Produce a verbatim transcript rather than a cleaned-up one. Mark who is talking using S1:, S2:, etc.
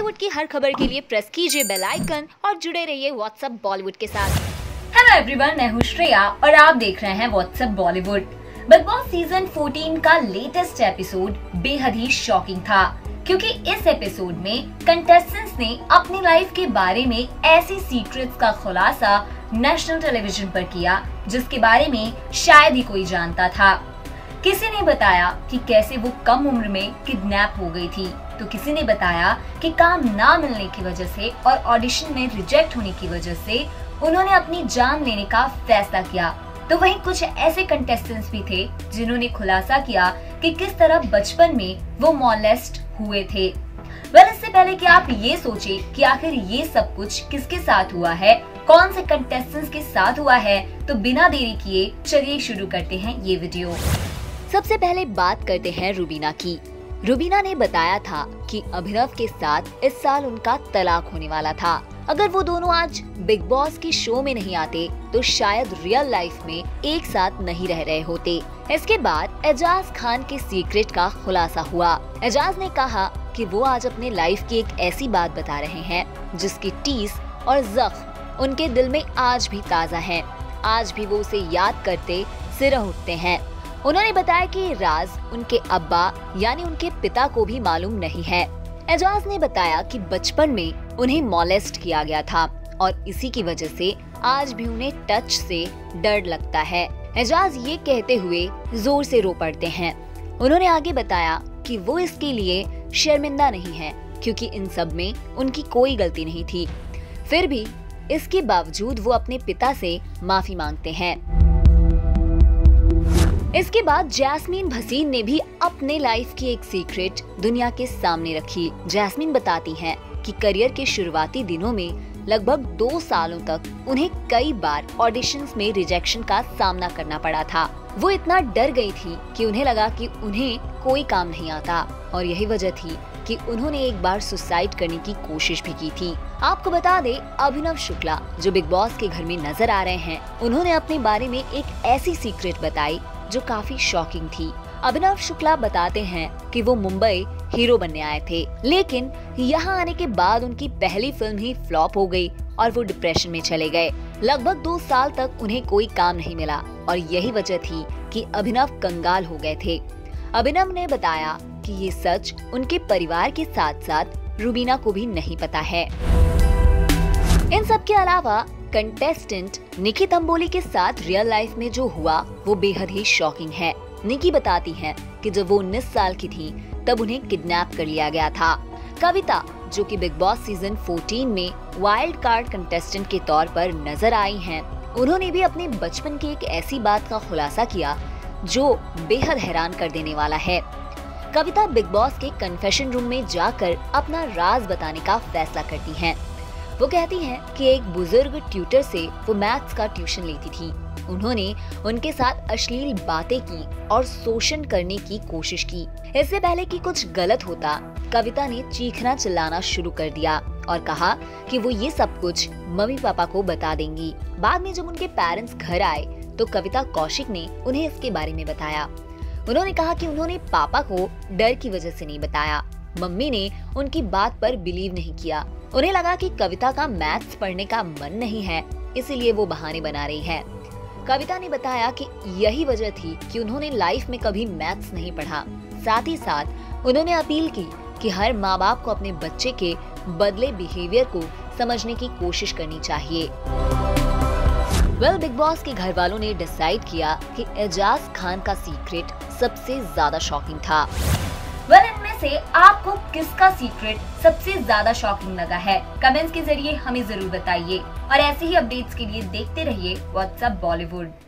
S1: बॉलीवुड की हर खबर के लिए प्रेस कीजिए बेल आइकन और जुड़े रहिए व्हाट्सएप बॉलीवुड के साथ।
S2: हेलो एवरीवन, मैं हूँ श्रेया और आप देख रहे हैं व्हाट्सएप बॉलीवुड। बिग बॉस सीजन चौदह का लेटेस्ट एपिसोड बेहद ही शॉकिंग था, क्योंकि इस एपिसोड में कंटेस्टेंट्स ने अपनी लाइफ के बारे में ऐसी सीक्रेट्स का खुलासा नेशनल टेलीविजन पर किया जिसके बारे में शायद ही कोई जानता था। किसी ने बताया कि कैसे वो कम उम्र में किडनैप हो गई थी, तो किसी ने बताया कि काम ना मिलने की वजह से और ऑडिशन में रिजेक्ट होने की वजह से उन्होंने अपनी जान लेने का फैसला किया। तो वहीं कुछ ऐसे कंटेस्टेंट्स भी थे जिन्होंने खुलासा किया कि किस तरह बचपन में वो मॉलेस्ट हुए थे। वेल, इससे पहले कि आप ये सोचे कि आखिर ये सब कुछ किसके साथ हुआ है, कौन से कंटेस्टेंट्स के साथ हुआ है, तो बिना देरी किए चलिए शुरू करते हैं ये वीडियो।
S1: सबसे पहले बात करते हैं रुबीना की। रुबीना ने बताया था कि अभिनव के साथ इस साल उनका तलाक होने वाला था। अगर वो दोनों आज बिग बॉस के शो में नहीं आते तो शायद रियल लाइफ में एक साथ नहीं रह रहे होते। इसके बाद एजाज खान के सीक्रेट का खुलासा हुआ। एजाज ने कहा कि वो आज अपने लाइफ की एक ऐसी बात बता रहे हैं जिसकी टीस और जख्म उनके दिल में आज भी ताज़ा है। आज भी वो उसे याद करते सिरह उठते हैं। उन्होंने बताया कि ये राज उनके अब्बा यानी उनके पिता को भी मालूम नहीं है। एजाज ने बताया कि बचपन में उन्हें मॉलेस्ट किया गया था और इसी की वजह से आज भी उन्हें टच से डर लगता है। एजाज ये कहते हुए जोर से रो पड़ते हैं। उन्होंने आगे बताया कि वो इसके लिए शर्मिंदा नहीं है, क्योंकि इन सब में उनकी कोई गलती नहीं थी। फिर भी इसके बावजूद वो अपने पिता से माफी मांगते हैं। इसके बाद जैस्मीन भसीन ने भी अपने लाइफ की एक सीक्रेट दुनिया के सामने रखी। जैस्मीन बताती हैं कि करियर के शुरुआती दिनों में लगभग दो सालों तक उन्हें कई बार ऑडिशंस में रिजेक्शन का सामना करना पड़ा था। वो इतना डर गई थी कि उन्हें लगा कि उन्हें कोई काम नहीं आता, और यही वजह थी कि उन्होंने एक बार सुसाइड करने की कोशिश भी की थी। आपको बता दे, अभिनव शुक्ला जो बिग बॉस के घर में नजर आ रहे हैं, उन्होंने अपने बारे में एक ऐसी सीक्रेट बताई जो काफी शॉकिंग थी। अभिनव शुक्ला बताते हैं कि वो मुंबई हीरो बनने आए थे, लेकिन यहाँ आने के बाद उनकी पहली फिल्म ही फ्लॉप हो गई और वो डिप्रेशन में चले गए। लगभग दो साल तक उन्हें कोई काम नहीं मिला और यही वजह थी कि अभिनव कंगाल हो गए थे। अभिनव ने बताया कि ये सच उनके परिवार के साथ साथ रुबीना को भी नहीं पता है। इन सब के अलावा कंटेस्टेंट निकी तंबोली के साथ रियल लाइफ में जो हुआ वो बेहद ही शॉकिंग है। निकी बताती हैं कि जब वो उन्नीस साल की थी तब उन्हें किडनैप कर लिया गया था। कविता, जो कि बिग बॉस सीजन चौदह में वाइल्ड कार्ड कंटेस्टेंट के तौर पर नजर आई हैं, उन्होंने भी अपने बचपन की एक ऐसी बात का खुलासा किया जो बेहद हैरान कर देने वाला है। कविता बिग बॉस के कन्फेशन रूम में जाकर अपना राज बताने का फैसला करती हैं। वो कहती हैं कि एक बुजुर्ग ट्यूटर से वो मैथ्स का ट्यूशन लेती थी। उन्होंने उनके साथ अश्लील बातें की और शोषण करने की कोशिश की। इससे पहले कि कुछ गलत होता, कविता ने चीखना चिल्लाना शुरू कर दिया और कहा कि वो ये सब कुछ मम्मी पापा को बता देंगी। बाद में जब उनके पेरेंट्स घर आए तो कविता कौशिक ने उन्हें इसके बारे में बताया। उन्होंने कहा कि उन्होंने पापा को डर की वजह से नहीं बताया। मम्मी ने उनकी बात पर बिलीव नहीं किया। उन्हें लगा कि कविता का मैथ्स पढ़ने का मन नहीं है, इसीलिए वो बहाने बना रही है। कविता ने बताया कि यही वजह थी कि उन्होंने लाइफ में कभी मैथ्स नहीं पढ़ा। साथ ही साथ उन्होंने अपील की कि हर माँ बाप को अपने बच्चे के बदले बिहेवियर को समझने की कोशिश करनी चाहिए। वेल, बिग बॉस के घर वालों ने डिसाइड किया कि एजाज खान का सीक्रेट सबसे ज्यादा शॉकिंग था।
S2: वेल, इनमें से आपको किसका सीक्रेट सबसे ज्यादा शॉकिंग लगा है? कमेंट्स के जरिए हमें जरूर बताइए और ऐसे ही अपडेट्स के लिए देखते रहिए व्हाट्सएप बॉलीवुड।